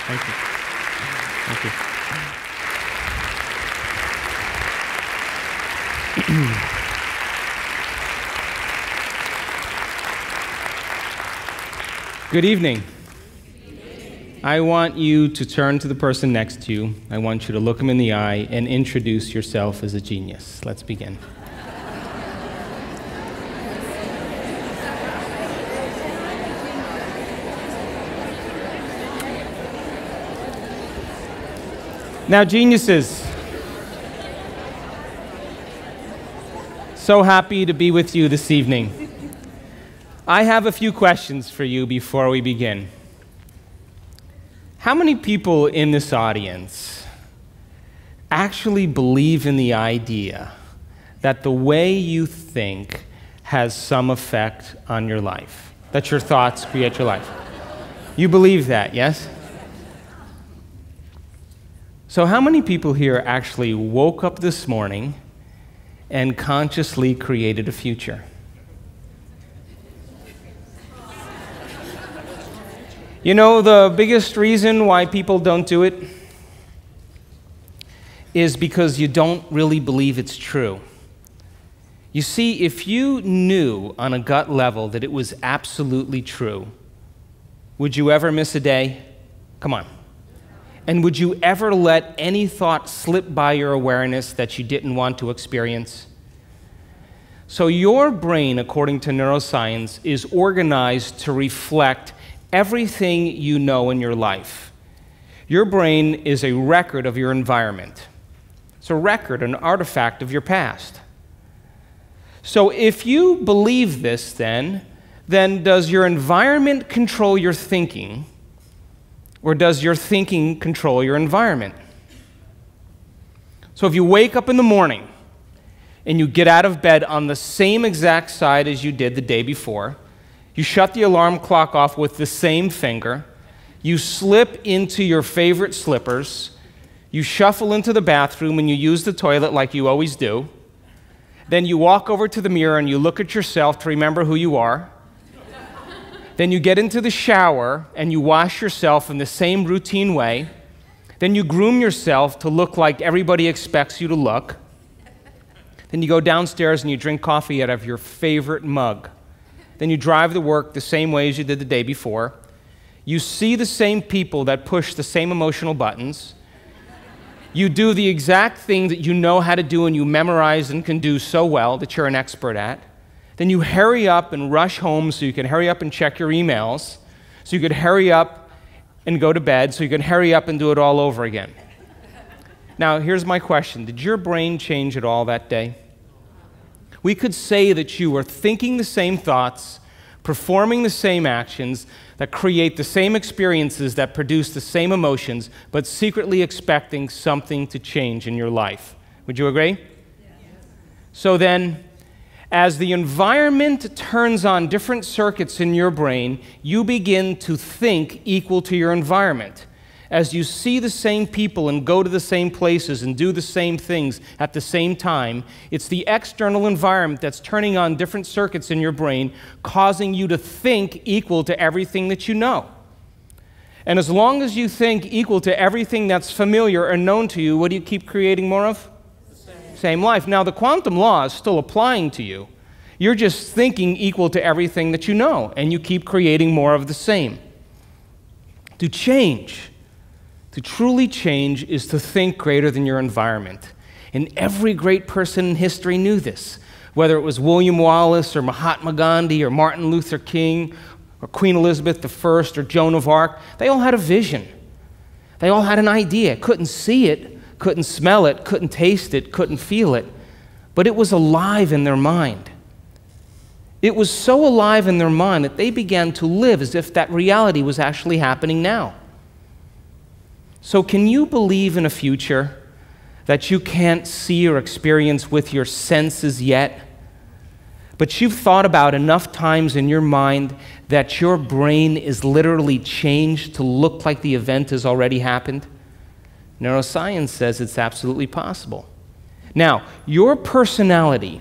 Thank you. Thank you. Good evening. I want you to turn to the person next to you. I want you to look him in the eye and introduce yourself as a genius. Let's begin. Now, geniuses, so happy to be with you this evening. I have a few questions for you before we begin. How many people in this audience actually believe in the idea that the way you think has some effect on your life? That your thoughts create your life? You believe that, yes? So how many people here actually woke up this morning and consciously created a future? You know, the biggest reason why people don't do it is because you don't really believe it's true. You see, if you knew on a gut level that it was absolutely true, would you ever miss a day? Come on. And would you ever let any thought slip by your awareness that you didn't want to experience? So your brain, according to neuroscience, is organized to reflect everything you know in your life. Your brain is a record of your environment. It's a record, an artifact of your past. So if you believe this, then does your environment control your thinking? Or does your thinking control your environment? So if you wake up in the morning and you get out of bed on the same exact side as you did the day before, you shut the alarm clock off with the same finger, you slip into your favorite slippers, you shuffle into the bathroom and you use the toilet like you always do, then you walk over to the mirror and you look at yourself to remember who you are. Then you get into the shower and you wash yourself in the same routine way. Then you groom yourself to look like everybody expects you to look. Then you go downstairs and you drink coffee out of your favorite mug. Then you drive to work the same way as you did the day before. You see the same people that push the same emotional buttons. You do the exact thing that you know how to do and you memorize and can do so well that you're an expert at. Then you hurry up and rush home so you can hurry up and check your emails, so you could hurry up and go to bed, so you can hurry up and do it all over again. Now, here's my question. Did your brain change at all that day? We could say that you were thinking the same thoughts, performing the same actions, that create the same experiences, that produce the same emotions, but secretly expecting something to change in your life. Would you agree? Yes. So then, as the environment turns on different circuits in your brain, you begin to think equal to your environment. As you see the same people and go to the same places and do the same things at the same time, it's the external environment that's turning on different circuits in your brain, causing you to think equal to everything that you know. And as long as you think equal to everything that's familiar or known to you, what do you keep creating more of? Same life. Now, the quantum law is still applying to you. You're just thinking equal to everything that you know, and you keep creating more of the same. To change, to truly change, is to think greater than your environment. And every great person in history knew this, whether it was William Wallace or Mahatma Gandhi or Martin Luther King or Queen Elizabeth I or Joan of Arc. They all had a vision. They all had an idea. Couldn't see it, couldn't smell it, couldn't taste it, couldn't feel it, but it was alive in their mind. It was so alive in their mind that they began to live as if that reality was actually happening now. So can you believe in a future that you can't see or experience with your senses yet, but you've thought about enough times in your mind that your brain is literally changed to look like the event has already happened? Neuroscience says it's absolutely possible. Now, your personality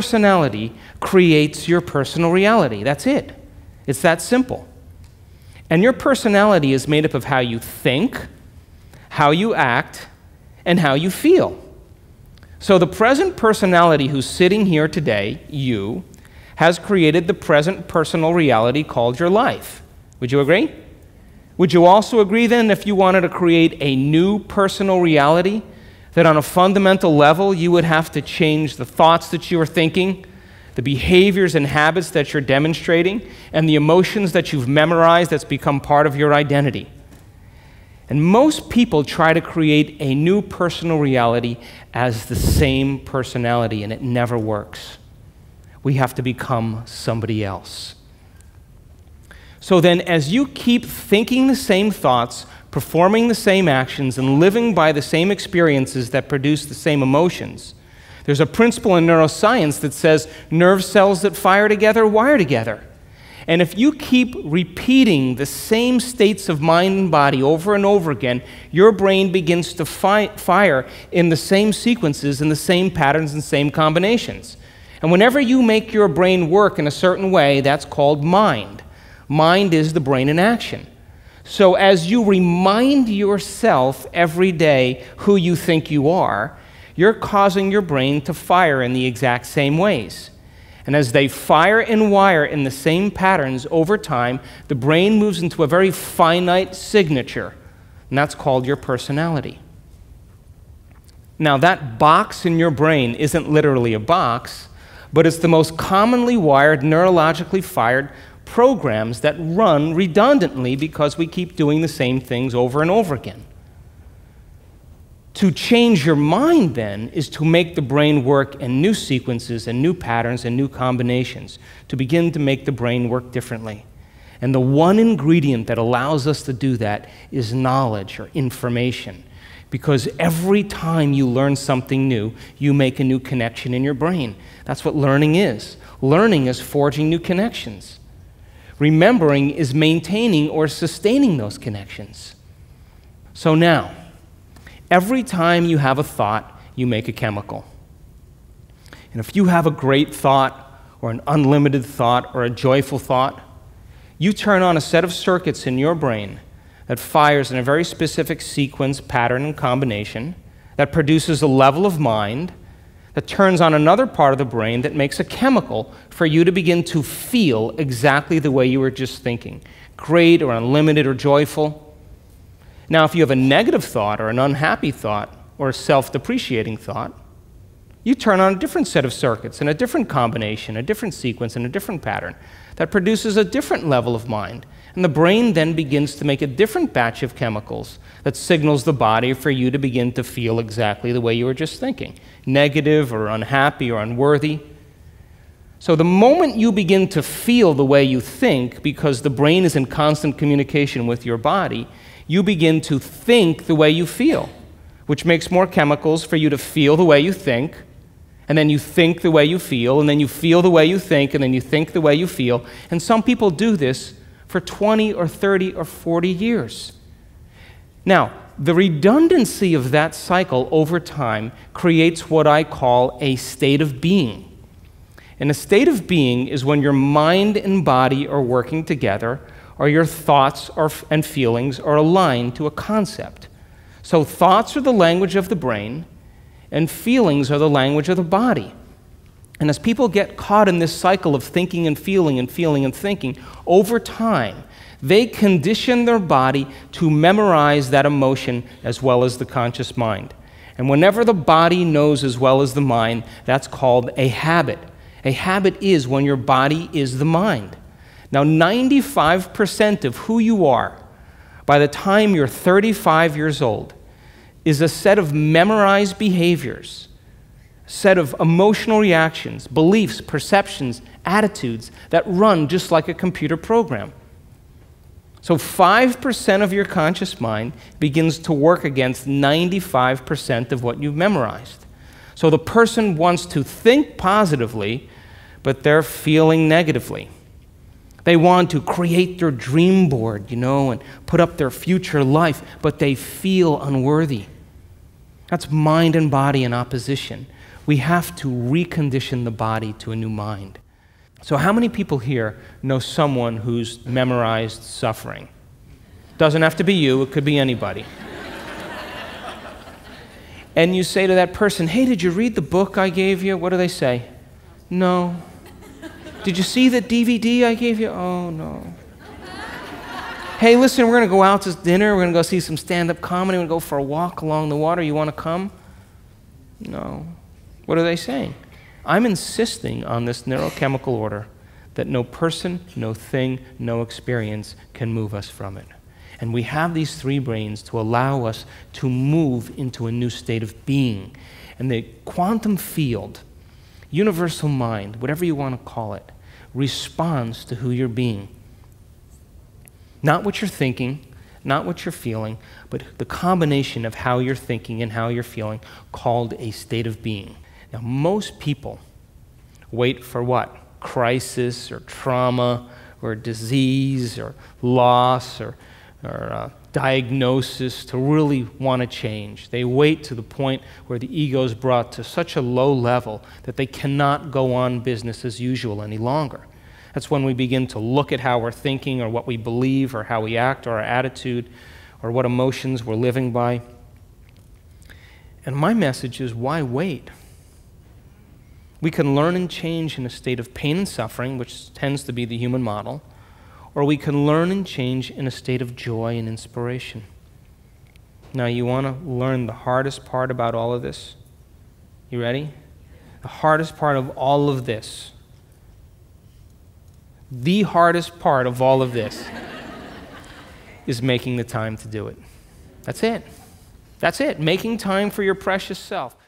creates your personal reality. That's it. It's that simple. And your personality is made up of how you think, how you act, and how you feel. So the present personality who's sitting here today, you, has created the present personal reality called your life. Would you agree? Would you also agree then, if you wanted to create a new personal reality, that on a fundamental level you would have to change the thoughts that you are thinking, the behaviors and habits that you're demonstrating, and the emotions that you've memorized that's become part of your identity? And most people try to create a new personal reality as the same personality, and it never works. We have to become somebody else. So then, as you keep thinking the same thoughts, performing the same actions, and living by the same experiences that produce the same emotions, there's a principle in neuroscience that says nerve cells that fire together wire together. And if you keep repeating the same states of mind and body over and over again, your brain begins to fire in the same sequences, in the same patterns and same combinations. And whenever you make your brain work in a certain way, that's called mind. Mind is the brain in action. So as you remind yourself every day who you think you are, you're causing your brain to fire in the exact same ways. And as they fire and wire in the same patterns over time, the brain moves into a very finite signature, and that's called your personality. Now, that box in your brain isn't literally a box, but it's the most commonly wired, neurologically fired programs that run redundantly because we keep doing the same things over and over again. To change your mind, then, is to make the brain work in new sequences and new patterns and new combinations, to begin to make the brain work differently. And the one ingredient that allows us to do that is knowledge or information, because every time you learn something new, you make a new connection in your brain. That's what learning is. Learning is forging new connections. Remembering is maintaining or sustaining those connections. So now, every time you have a thought, you make a chemical. And if you have a great thought, or an unlimited thought, or a joyful thought, you turn on a set of circuits in your brain that fires in a very specific sequence, pattern, and combination, that produces a level of mind, that turns on another part of the brain that makes a chemical for you to begin to feel exactly the way you were just thinking, great or unlimited or joyful. Now, if you have a negative thought or an unhappy thought or a self-depreciating thought, you turn on a different set of circuits and a different combination, a different sequence, and a different pattern that produces a different level of mind. And the brain then begins to make a different batch of chemicals that signals the body for you to begin to feel exactly the way you were just thinking, negative or unhappy or unworthy. So the moment you begin to feel the way you think, because the brain is in constant communication with your body, you begin to think the way you feel, which makes more chemicals for you to feel the way you think, and then you think the way you feel, and then you feel the way you think, and then you think the way you feel. And some people do this for 20 or 30 or 40 years. Now, the redundancy of that cycle over time creates what I call a state of being. And a state of being is when your mind and body are working together, or your thoughts and feelings are aligned to a concept. So thoughts are the language of the brain, and feelings are the language of the body. And as people get caught in this cycle of thinking and feeling and feeling and thinking, over time, they condition their body to memorize that emotion as well as the conscious mind. And whenever the body knows as well as the mind, that's called a habit. A habit is when your body is the mind. Now, 95% of who you are by the time you're 35 years old is a set of memorized behaviors, a set of emotional reactions, beliefs, perceptions, attitudes that run just like a computer program. So 5% of your conscious mind begins to work against 95% of what you've memorized. So the person wants to think positively, but they're feeling negatively. They want to create their dream board, and put up their future life, but they feel unworthy. That's mind and body in opposition. We have to recondition the body to a new mind. So how many people here know someone who's memorized suffering? Doesn't have to be you, it could be anybody. And you say to that person, hey, did you read the book I gave you? What do they say? No. Did you see the DVD I gave you? Oh, no. Hey, listen, we're going to go out to dinner. We're going to go see some stand-up comedy. We're going to go for a walk along the water. You want to come? No. What are they saying? I'm insisting on this neurochemical order that no person, no thing, no experience can move us from it. And we have these three brains to allow us to move into a new state of being. And the quantum field, universal mind, whatever you want to call it, responds to who you're being. Not what you're thinking, not what you're feeling, but the combination of how you're thinking and how you're feeling, called a state of being. Now, most people wait for what? Crisis or trauma or disease or loss or diagnosis to really want to change. They wait to the point where the ego is brought to such a low level that they cannot go on business as usual any longer. That's when we begin to look at how we're thinking or what we believe or how we act or our attitude or what emotions we're living by. And my message is, why wait? We can learn and change in a state of pain and suffering, which tends to be the human model, or we can learn and change in a state of joy and inspiration. Now, you want to learn the hardest part about all of this? You ready? The hardest part of all of this, the hardest part of all of this is making the time to do it. That's it. That's it. Making time for your precious self.